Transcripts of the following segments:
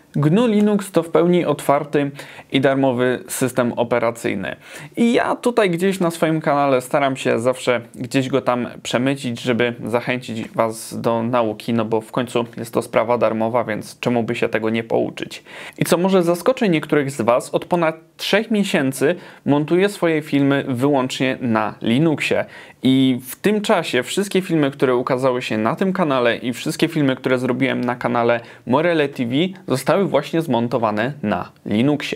GNU Linux to w pełni otwarty i darmowy system operacyjny. I ja tutaj gdzieś na swoim kanale staram się zawsze gdzieś go tam przemycić, żeby zachęcić Was do nauki, no bo w końcu jest to sprawa darmowa, więc czemu by się tego nie pouczyć. I co może zaskoczy niektórych z Was, od ponad 3 miesięcy montuję swoje filmy wyłącznie na Linuxie. I w tym czasie wszystkie filmy, które ukazały się na tym kanale i wszystkie filmy, które zrobiłem na kanale Morele TV, zostały właśnie zmontowane na Linuxie.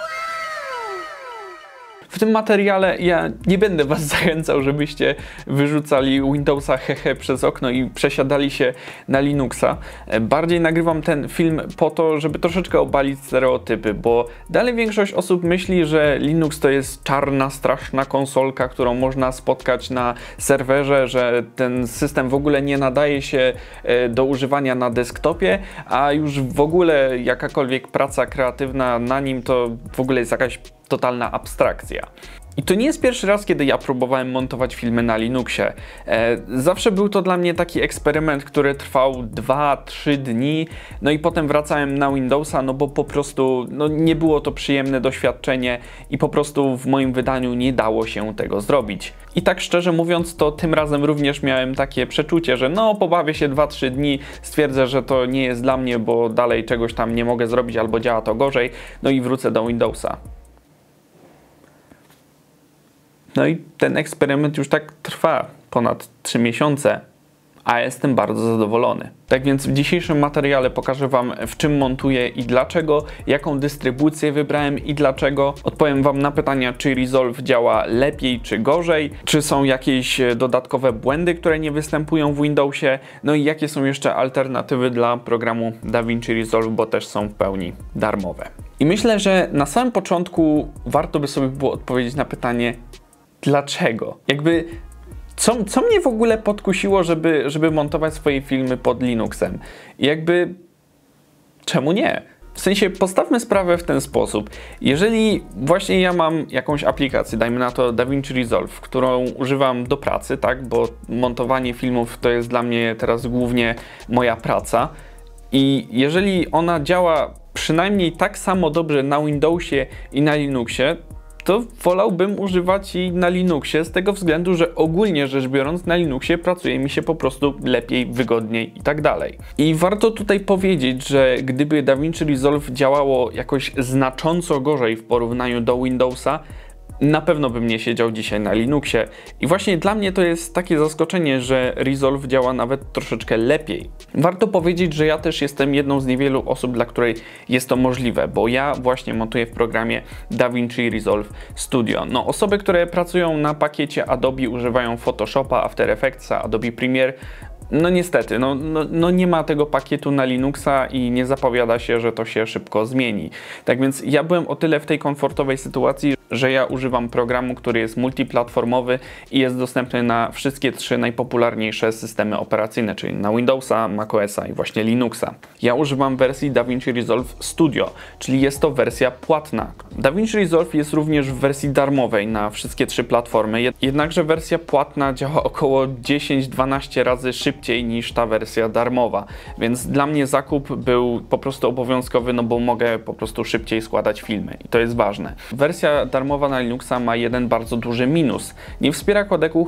W tym materiale ja nie będę Was zachęcał, żebyście wyrzucali Windowsa hehe przez okno i przesiadali się na Linuxa. Bardziej nagrywam ten film po to, żeby troszeczkę obalić stereotypy, bo dalej większość osób myśli, że Linux to jest czarna, straszna konsolka, którą można spotkać na serwerze, że ten system w ogóle nie nadaje się do używania na desktopie, a już w ogóle jakakolwiek praca kreatywna na nim to w ogóle jest jakaś totalna abstrakcja. I to nie jest pierwszy raz, kiedy ja próbowałem montować filmy na Linuxie. Zawsze był to dla mnie taki eksperyment, który trwał 2-3 dni, no i potem wracałem na Windowsa, no bo po prostu nie było to przyjemne doświadczenie i po prostu w moim wydaniu nie dało się tego zrobić. I tak szczerze mówiąc, to tym razem również miałem takie przeczucie, że pobawię się 2-3 dni, stwierdzę, że to nie jest dla mnie, bo dalej czegoś tam nie mogę zrobić albo działa to gorzej, no i wrócę do Windowsa. No i ten eksperyment już tak trwa ponad 3 miesiące, a jestem bardzo zadowolony. Tak więc w dzisiejszym materiale pokażę Wam, w czym montuję i dlaczego, jaką dystrybucję wybrałem i dlaczego. Odpowiem Wam na pytania, czy Resolve działa lepiej czy gorzej, czy są jakieś dodatkowe błędy, które nie występują w Windowsie, no i jakie są jeszcze alternatywy dla programu DaVinci Resolve, bo też są w pełni darmowe. I myślę, że na samym początku warto by sobie było odpowiedzieć na pytanie, dlaczego? Co mnie w ogóle podkusiło, żeby montować swoje filmy pod Linuxem? I czemu nie? W sensie, postawmy sprawę w ten sposób. Jeżeli właśnie ja mam jakąś aplikację, dajmy na to DaVinci Resolve, którą używam do pracy, tak? Bo montowanie filmów to jest dla mnie teraz głównie moja praca. I jeżeli ona działa przynajmniej tak samo dobrze na Windowsie i na Linuxie, to wolałbym używać jej na Linuxie z tego względu, że ogólnie rzecz biorąc na Linuxie pracuje mi się po prostu lepiej, wygodniej i tak dalej. I warto tutaj powiedzieć, że gdyby DaVinci Resolve działało jakoś znacząco gorzej w porównaniu do Windowsa, na pewno bym nie siedział dzisiaj na Linuxie. I właśnie dla mnie to jest takie zaskoczenie, że Resolve działa nawet troszeczkę lepiej. Warto powiedzieć, że ja też jestem jedną z niewielu osób, dla której jest to możliwe, bo ja właśnie montuję w programie DaVinci Resolve Studio. Osoby, które pracują na pakiecie Adobe, używają Photoshopa, After Effectsa, Adobe Premiere, niestety, nie ma tego pakietu na Linuxa i nie zapowiada się, że to się szybko zmieni. Tak więc ja byłem o tyle w tej komfortowej sytuacji, że ja używam programu, który jest multiplatformowy i jest dostępny na wszystkie 3 najpopularniejsze systemy operacyjne, czyli na Windowsa, macOSa i właśnie Linuxa. Ja używam wersji DaVinci Resolve Studio, czyli jest to wersja płatna. DaVinci Resolve jest również w wersji darmowej na wszystkie 3 platformy, jednakże wersja płatna działa około 10-12 razy szybciej niż ta wersja darmowa, więc dla mnie zakup był po prostu obowiązkowy, bo mogę po prostu szybciej składać filmy i to jest ważne. Wersja darmowa na Linuxa ma jeden bardzo duży minus. Nie wspiera kodeku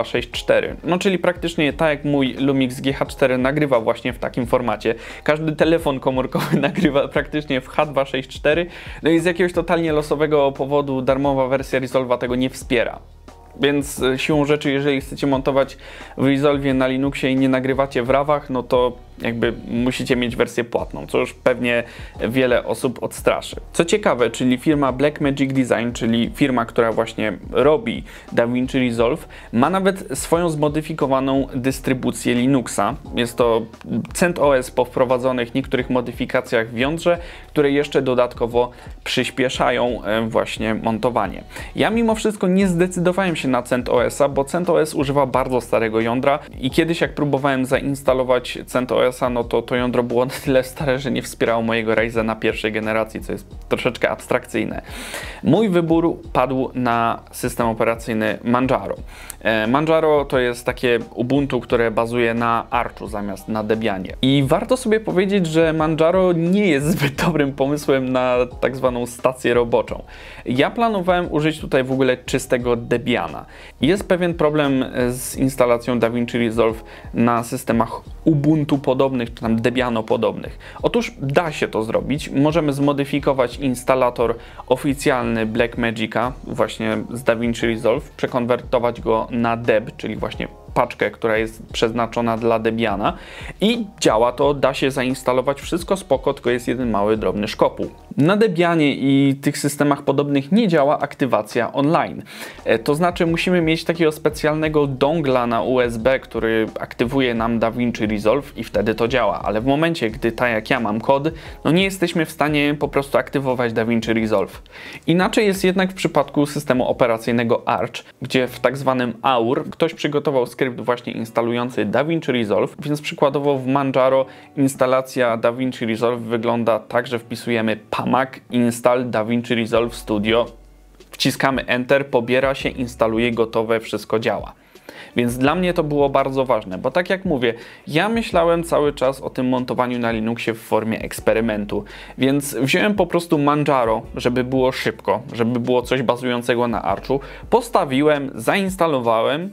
H264, czyli praktycznie tak jak mój Lumix GH4 nagrywa właśnie w takim formacie. Każdy telefon komórkowy nagrywa praktycznie w H264, i z jakiegoś totalnie losowego powodu darmowa wersja Resolve'a tego nie wspiera. Więc siłą rzeczy, jeżeli chcecie montować w Resolve na Linuxie i nie nagrywacie w RAWach, to musicie mieć wersję płatną, co już pewnie wiele osób odstraszy. Co ciekawe, czyli firma Blackmagic Design, czyli firma, która właśnie robi DaVinci Resolve, ma nawet swoją zmodyfikowaną dystrybucję Linuxa. Jest to CentOS po wprowadzonych niektórych modyfikacjach w jądrze, które jeszcze dodatkowo przyspieszają właśnie montowanie. Ja mimo wszystko nie zdecydowałem się na CentOS-a, bo CentOS używa bardzo starego jądra i kiedyś jak próbowałem zainstalować CentOS OS-a, no to jądro było na tyle stare, że nie wspierało mojego Ryzena pierwszej generacji, co jest troszeczkę abstrakcyjne. Mój wybór padł na system operacyjny Manjaro. Manjaro to jest takie Ubuntu, które bazuje na Archu zamiast na Debianie. I warto sobie powiedzieć, że Manjaro nie jest zbyt dobrym pomysłem na tak zwaną stację roboczą. Ja planowałem użyć tutaj w ogóle czystego Debiana. Jest pewien problem z instalacją DaVinci Resolve na systemach Ubuntu podobnych, czy tam Debiano podobnych. Otóż da się to zrobić. Możemy zmodyfikować instalator oficjalny Blackmagica właśnie z DaVinci Resolve, przekonwertować go na Deb, czyli właśnie paczkę, która jest przeznaczona dla Debiana i działa to, da się zainstalować wszystko spoko, tylko jest jeden mały, drobny szkopuł. Na Debianie i tych systemach podobnych nie działa aktywacja online. To znaczy musimy mieć takiego specjalnego dongla na USB, który aktywuje nam DaVinci Resolve i wtedy to działa, ale w momencie, gdy tak jak ja mam kod, no nie jesteśmy w stanie po prostu aktywować DaVinci Resolve. Inaczej jest jednak w przypadku systemu operacyjnego Arch, gdzie w tak zwanym AUR ktoś przygotował skrypt właśnie instalujący DaVinci Resolve, więc przykładowo w Manjaro instalacja DaVinci Resolve wygląda tak, że wpisujemy pamac install DaVinci Resolve Studio, wciskamy Enter, pobiera się, instaluje, gotowe, wszystko działa. Więc dla mnie to było bardzo ważne, bo tak jak mówię, ja myślałem cały czas o tym montowaniu na Linuxie w formie eksperymentu, więc wziąłem po prostu Manjaro, żeby było szybko, żeby było coś bazującego na Archu, postawiłem, zainstalowałem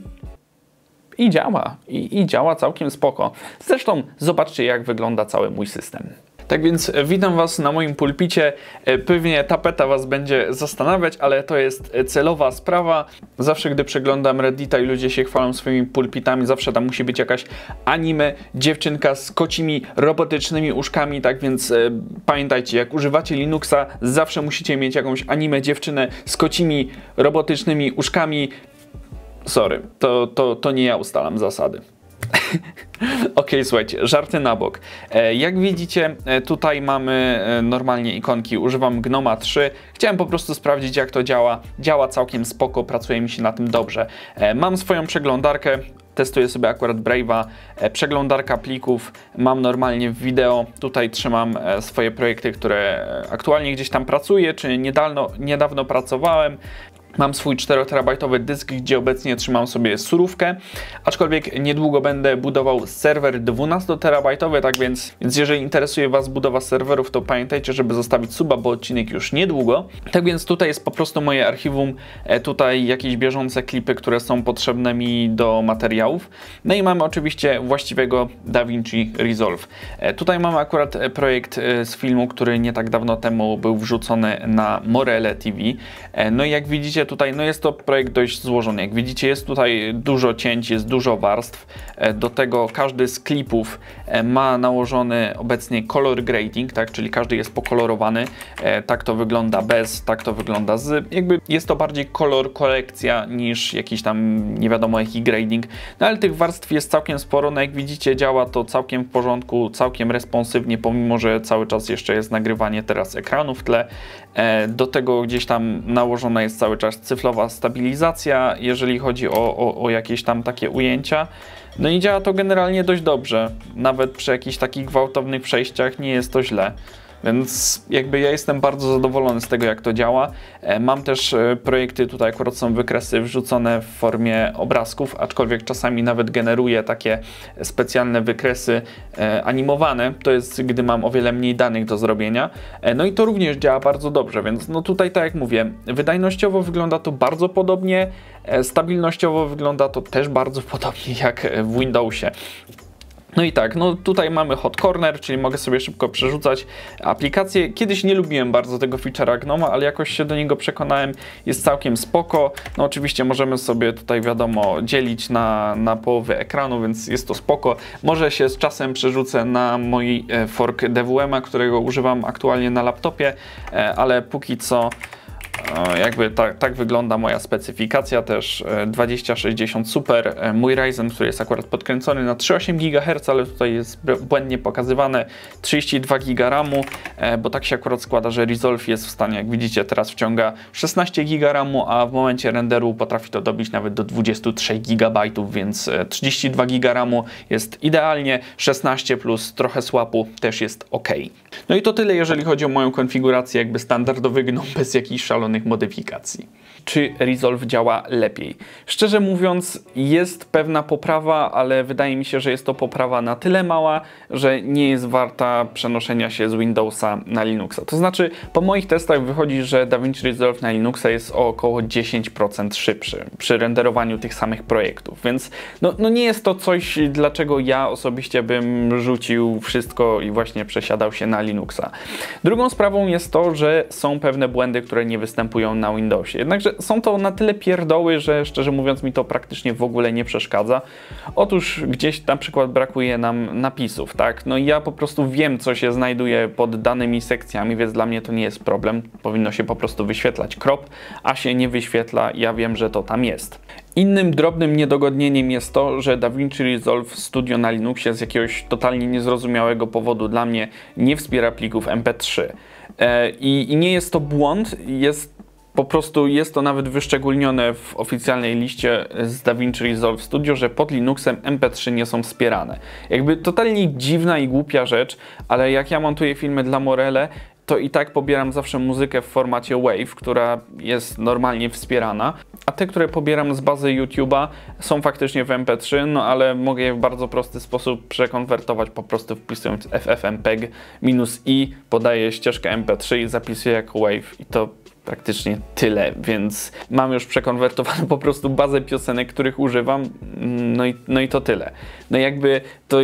i działa. I działa całkiem spoko. Zresztą zobaczcie, jak wygląda cały mój system. Tak więc witam Was na moim pulpicie. Pewnie tapeta Was będzie zastanawiać, ale to jest celowa sprawa. Zawsze gdy przeglądam Reddita i ludzie się chwalą swoimi pulpitami, zawsze tam musi być jakaś anime dziewczynka z kocimi robotycznymi uszkami, tak więc pamiętajcie, jak używacie Linuxa, zawsze musicie mieć jakąś anime dziewczynę z kocimi robotycznymi uszkami. Sorry, to nie ja ustalam zasady. Okej, słuchajcie, żarty na bok. Jak widzicie, tutaj mamy normalnie ikonki, używam Gnoma 3. Chciałem po prostu sprawdzić, jak to działa. Działa całkiem spoko, pracuje mi się na tym dobrze. Mam swoją przeglądarkę, testuję sobie akurat Brave'a, przeglądarka plików, mam normalnie wideo, tutaj trzymam swoje projekty, które aktualnie gdzieś tam pracuję, czy niedawno pracowałem. Mam swój 4-terabajtowy dysk, gdzie obecnie trzymam sobie surówkę, aczkolwiek niedługo będę budował serwer 12-terabajtowy, tak więc jeżeli interesuje Was budowa serwerów, to pamiętajcie, żeby zostawić suba, bo odcinek już niedługo. Tak więc tutaj jest po prostu moje archiwum, tutaj jakieś bieżące klipy, które są potrzebne mi do materiałów. No i mamy oczywiście właściwego DaVinci Resolve. Tutaj mamy akurat projekt z filmu, który nie tak dawno temu był wrzucony na Morele TV. No i jak widzicie, tutaj no jest to projekt dość złożony. Jak widzicie, jest tutaj dużo cięć, jest dużo warstw. Do tego każdy z klipów ma nałożony obecnie color grading, tak, czyli każdy jest pokolorowany. Tak to wygląda bez, tak to wygląda z. Jakby jest to bardziej kolor korekcja niż jakiś tam nie wiadomo jaki grading. No ale tych warstw jest całkiem sporo. No jak widzicie, działa to całkiem w porządku, całkiem responsywnie, pomimo że cały czas jeszcze jest nagrywanie teraz ekranu w tle. Do tego gdzieś tam nałożona jest cały czas cyfrowa stabilizacja, jeżeli chodzi o jakieś tam takie ujęcia. No i działa to generalnie dość dobrze. Nawet przy jakichś takich gwałtownych przejściach nie jest to źle. Więc jakby ja jestem bardzo zadowolony z tego, jak to działa. Mam też projekty, tutaj akurat są wykresy wrzucone w formie obrazków, aczkolwiek czasami nawet generuję takie specjalne wykresy animowane. To jest, gdy mam o wiele mniej danych do zrobienia. No i to również działa bardzo dobrze, więc no tutaj tak jak mówię, wydajnościowo wygląda to bardzo podobnie, stabilnościowo wygląda to też bardzo podobnie jak w Windowsie. No i tak, no tutaj mamy Hot Corner, czyli mogę sobie szybko przerzucać aplikacje. Kiedyś nie lubiłem bardzo tego feature'a Gnoma, ale jakoś się do niego przekonałem, jest całkiem spoko. No oczywiście możemy sobie tutaj wiadomo dzielić na połowy ekranu, więc jest to spoko. Może się z czasem przerzucę na mój fork DWM-a, którego używam aktualnie na laptopie, ale póki co jakby tak wygląda moja specyfikacja też 2060 Super. Mój Ryzen, który jest akurat podkręcony na 3,8 GHz, ale tutaj jest błędnie pokazywane 32 GB RAMu, bo tak się akurat składa, że Resolve jest w stanie, jak widzicie teraz wciąga 16 GB RAMu, a w momencie renderu potrafi to dobić nawet do 23 GB, więc 32 GB RAMu jest idealnie, 16 plus trochę swapu też jest ok. No i to tyle, jeżeli chodzi o moją konfigurację jakby standardowy GNOME bez jakichś szalonych modyfikacji. Czy Resolve działa lepiej? Szczerze mówiąc, jest pewna poprawa, ale wydaje mi się, że jest to poprawa na tyle mała, że nie jest warta przenoszenia się z Windowsa na Linuxa. To znaczy, po moich testach wychodzi, że DaVinci Resolve na Linuxa jest o około 10% szybszy przy renderowaniu tych samych projektów, więc no nie jest to coś, dlaczego ja osobiście bym rzucił wszystko i właśnie przesiadał się na Linuxa. Drugą sprawą jest to, że są pewne błędy, które nie występują na Windowsie. Jednakże są to na tyle pierdoły, że szczerze mówiąc mi to praktycznie w ogóle nie przeszkadza. Otóż gdzieś na przykład brakuje nam napisów, tak? No i ja po prostu wiem, co się znajduje pod danymi sekcjami, więc dla mnie to nie jest problem. Powinno się po prostu wyświetlać crop, a się nie wyświetla, ja wiem, że to tam jest. Innym drobnym niedogodnieniem jest to, że DaVinci Resolve Studio na Linuxie z jakiegoś totalnie niezrozumiałego powodu dla mnie nie wspiera plików MP3. I nie jest to błąd, po prostu jest to nawet wyszczególnione w oficjalnej liście z DaVinci Resolve Studio, że pod Linuxem MP3 nie są wspierane. Jakby totalnie dziwna i głupia rzecz, ale jak ja montuję filmy dla Morele, to i tak pobieram zawsze muzykę w formacie WAV, która jest normalnie wspierana, a te, które pobieram z bazy YouTube'a, są faktycznie w MP3, no ale mogę je w bardzo prosty sposób przekonwertować, po prostu wpisując ffmpeg-i, podaję ścieżkę MP3 i zapisuję jako WAV i to praktycznie tyle, więc mam już przekonwertowaną po prostu bazę piosenek, których używam, no i to tyle. No jakby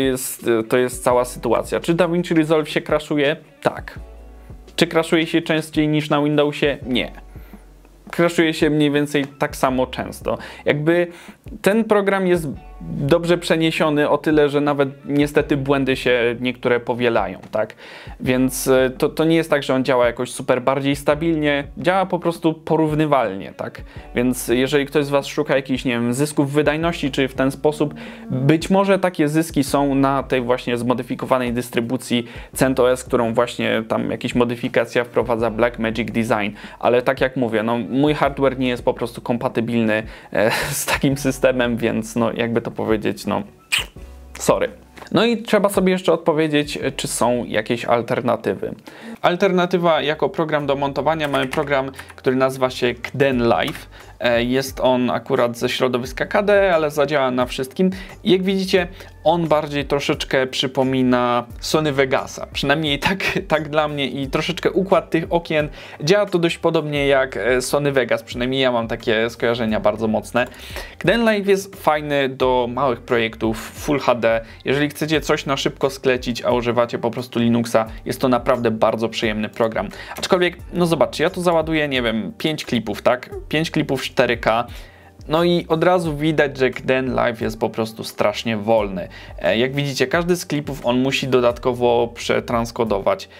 to jest cała sytuacja. Czy DaVinci Resolve się crashuje? Tak. Czy crashuje się częściej niż na Windowsie? Nie. Crashuje się mniej więcej tak samo często. Jakby ten program jest dobrze przeniesiony o tyle, że nawet niestety błędy się niektóre powielają, tak? Więc to nie jest tak, że on działa jakoś super bardziej stabilnie, działa po prostu porównywalnie, tak? Więc jeżeli ktoś z Was szuka jakichś, nie wiem, zysków wydajności, czy w ten sposób, być może takie zyski są na tej właśnie zmodyfikowanej dystrybucji CentOS, którą właśnie tam jakaś modyfikacja wprowadza Blackmagic Design, ale tak jak mówię, no mój hardware nie jest po prostu kompatybilny z takim systemem, więc no jakby to powiedzieć, no sorry. No i trzeba sobie jeszcze odpowiedzieć, czy są jakieś alternatywy. Alternatywa jako program do montowania mamy program, który nazywa się Kdenlive. Jest on akurat ze środowiska KDE, ale zadziała na wszystkim. I jak widzicie, on bardziej troszeczkę przypomina Sony Vegasa. Przynajmniej tak dla mnie i troszeczkę układ tych okien. Działa to dość podobnie jak Sony Vegas, przynajmniej ja mam takie skojarzenia bardzo mocne. Kdenlive jest fajny do małych projektów Full HD. Jeżeli chcecie coś na szybko sklecić, a używacie po prostu Linuxa, jest to naprawdę bardzo przyjemny program. Aczkolwiek, no zobaczcie, ja tu załaduję, nie wiem, 5 klipów, tak? 5 klipów 4K. No i od razu widać, że Kdenlive jest po prostu strasznie wolny. Jak widzicie, każdy z klipów on musi dodatkowo przetranskodować.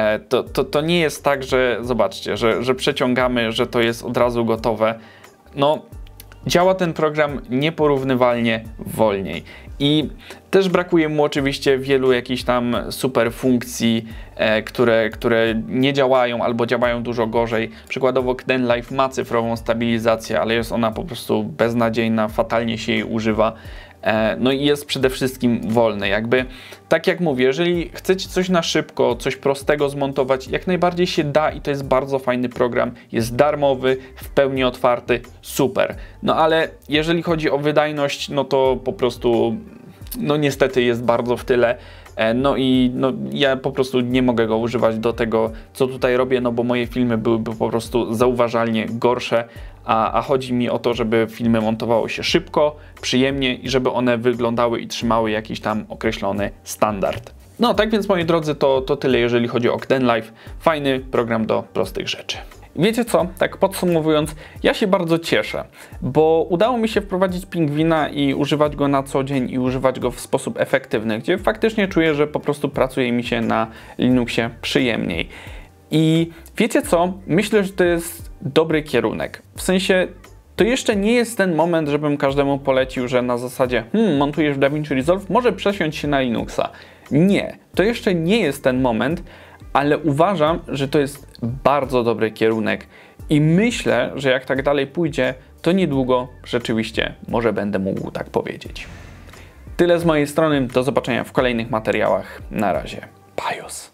To nie jest tak, że zobaczcie, że przeciągamy, że to jest od razu gotowe. No, działa ten program nieporównywalnie wolniej. I też brakuje mu oczywiście wielu jakichś tam super funkcji, które nie działają albo działają dużo gorzej. Przykładowo Kdenlive ma cyfrową stabilizację, ale jest ona po prostu beznadziejna, fatalnie się jej używa. No i jest przede wszystkim wolny. Jakby, tak jak mówię, jeżeli chcecie coś na szybko, coś prostego zmontować, jak najbardziej się da i to jest bardzo fajny program. Jest darmowy, w pełni otwarty, super. No ale jeżeli chodzi o wydajność, no to po prostu, no niestety jest bardzo w tyle. No i ja po prostu nie mogę go używać do tego, co tutaj robię, no bo moje filmy byłyby po prostu zauważalnie gorsze, a chodzi mi o to, żeby filmy montowało się szybko, przyjemnie i żeby one wyglądały i trzymały jakiś tam określony standard. No tak więc, moi drodzy, to tyle, jeżeli chodzi o Kdenlive. Fajny program do prostych rzeczy. Wiecie co, tak podsumowując, ja się bardzo cieszę, bo udało mi się wprowadzić Pingwina i używać go na co dzień i używać go w sposób efektywny, gdzie faktycznie czuję, że po prostu pracuje mi się na Linuxie przyjemniej. I wiecie co, myślę, że to jest dobry kierunek. W sensie, to jeszcze nie jest ten moment, żebym każdemu polecił, że na zasadzie montujesz w DaVinci Resolve, może przesiądź się na Linuxa. Nie, to jeszcze nie jest ten moment, ale uważam, że to jest bardzo dobry kierunek i myślę, że jak tak dalej pójdzie, to niedługo rzeczywiście może będę mógł tak powiedzieć. Tyle z mojej strony, do zobaczenia w kolejnych materiałach. Na razie. Bajos.